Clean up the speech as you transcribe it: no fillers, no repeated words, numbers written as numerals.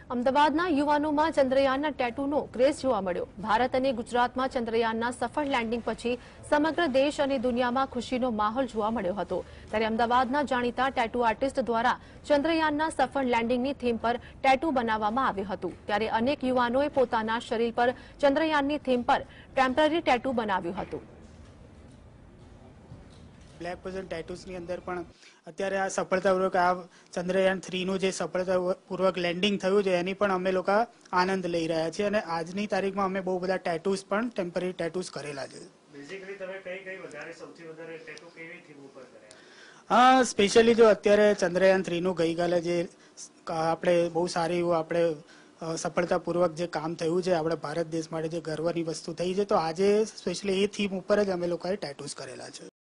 અમદાવાદના યુવાનોમાં ચંદ્રયાનના ટેટૂનો ક્રેઝ જોવા મળ્યો। ભારત અને ગુજરાતમાં ચંદ્રયાનના સફળ લેન્ડિંગ પછી સમગ્ર દેશ અને દુનિયામાં ખુશીનો માહોલ જોવા મળ્યો હતો। ત્યારે અમદાવાદના જાણીતા ટેટૂ આર્ટિસ્ટ દ્વારા ચંદ્રયાનના સફળ લેન્ડિંગની થીમ પર ટેટૂ બનાવવામાં આવ્યું હતું। ત્યારે અનેક યુવાનોએ પોતાના શરીર પર ચંદ્રયાનની થીમ પર ટેમ્પરરી ટેટૂ બનાવ્યું હતું। બ્લેક પઝલ ટેટૂસની અંદર પણ અત્યારે આ સફળતાપૂર્વક આ ચંદ્રયાન 3નું જે સફળતાપૂર્વક લેન્ડિંગ થયું છે એની પણ અમે લોકો આનંદ લઈ રહ્યા છીએ અને આજની તારીખમાં અમે બહુ બધા ટેટૂસ પણ ટેમ્પરરી ટેટૂસ કરેલા છે। બેઝિકલી તમે કઈ સૌથી વધારે ટેટૂ કેવી થીમ ઉપર કર્યા? હા, સ્પેશિયલી જો અત્યારે ચંદ્રયાન 3નું ગઈકાલે જે આપણે બહુ સારી એવું આપણે સફળતાપૂર્વક જે કામ થયું છે આપણા ભારત દેશ માટે જે ગર્વની વસ્તુ થઈ છે તો આજે સ્પેશિયલી એ થીમ ઉપર જ અમે લોકોએ ટેટૂસ કરેલા છે।